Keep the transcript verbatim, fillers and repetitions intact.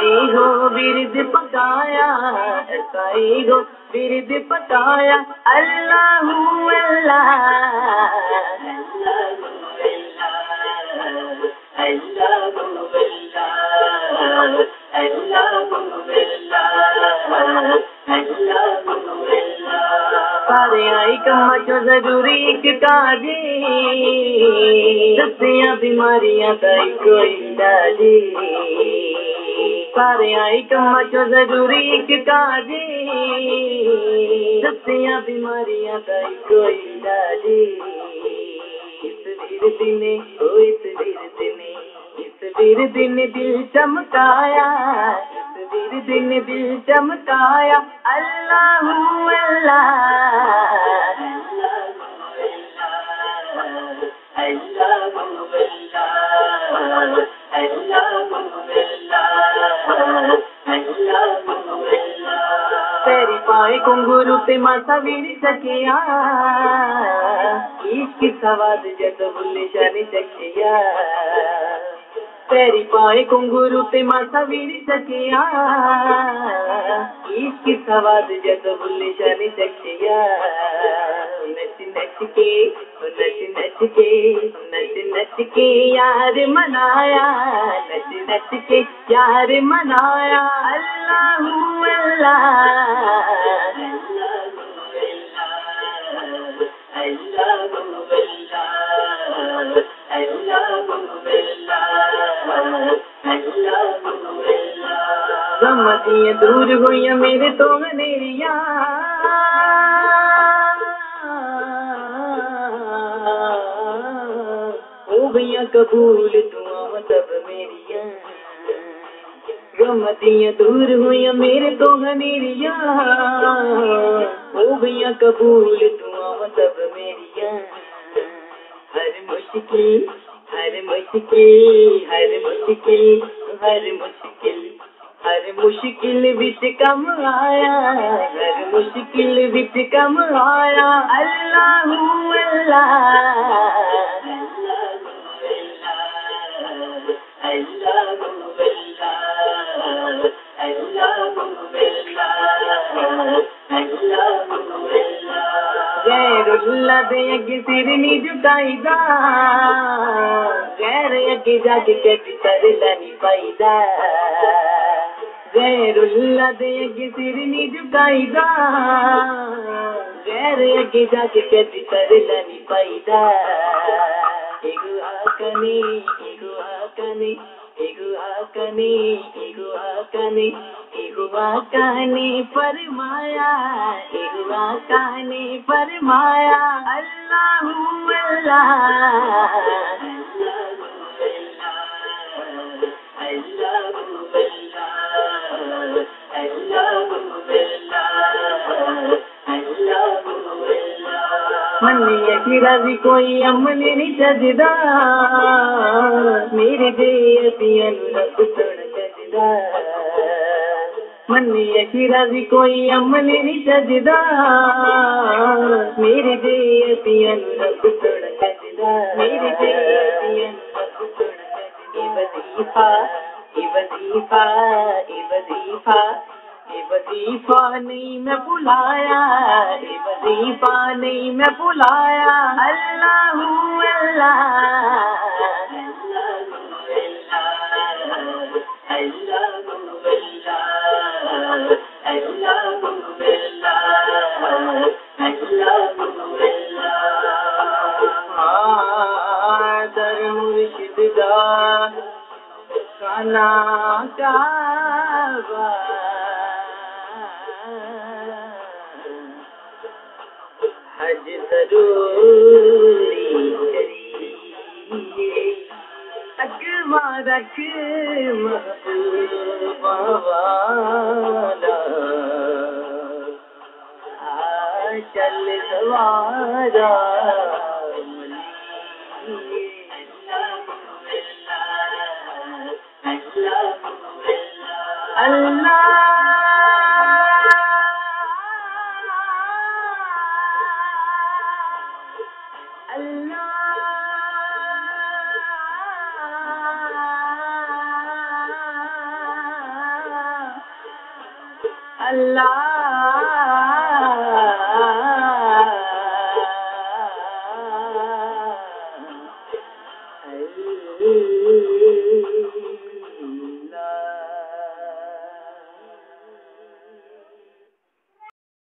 हो बिरद पकाया, ऐसा हो बिरद पकाया। अल्लाह अल्लाह सारे आई कम्मा चो जरूरी एक काजी, दसिया बीमारियां ताई कोई इलाजी। सारे आई कम्मा चो जरूरी एक काजी, दसिया बीमारियां ताई कोई इलाजी। इस वीर दिने ओ इस वीर दिने, इस वीर दिन दिल चमकाया, इस वीर दिन दिल चमकाया। अल्लाह अल्लाह तेरी पाए कुंगुरु ते माता वीर सखिया, इश्क सवाद जद भुल्ले जाने सखिया। तेरी पाए कुंगुरु ते माता वीर सखिया, इश्क सवाद जद भुल्ले जाने सखिया। नच नच के नच नच के नच नच के यार मनाया, नच नच के यार मनाया। अल्लाह गमतियां दूर हुई मेरे तो मेरिया, हो गईया कबूल दुआ मतलब मेरिया। गमतियां दूर हुई मेरे तो मेरिया, हो गईया कबूल दुआ मतलब मेरिया। हर मुश्किल हर मुश्किल हर मुश्किल हर मुश्किल हर मुश्किल विच कम आया, हर मुश्किल विच कम आया। अल्लाह गैरुल्ला दे अगे सिर नी झुकाईदा, गैर अगे जाके कदी तरला नी पाईदा। गैरुल्ला दे अगे सिर नी झुकाईदा, गैर अगे जाके कदी तरला नी पाईदा। इगु आकने इगु आकने इगु आकने इगु आकने इगु आकने फरमाया, इगु आकने फरमाया। अल्लाह अल्लाह मन्नी अखीरा भी कोई अमल नहीं सजदा, मेरे दे पिया रब सुन सजदा। मन्नी अखीरा भी कोई अमल नहीं सजदा, मेरे दे पिया रब सुन सजदा। मेरे दे पिया रब सुन सजदा। ए वजीफा ए वजीफा ए वजीफा ए वजीफा नहीं मैं बुलाया, ए वजीफा नहीं मैं बुलाया। अल्लाह अल्लाह दर मुर्शिद दा खाना काबा, हज जरूरी करिए, अगवा रख महबूबा वाला। आ चल सवारा अल्लाह अल्लाह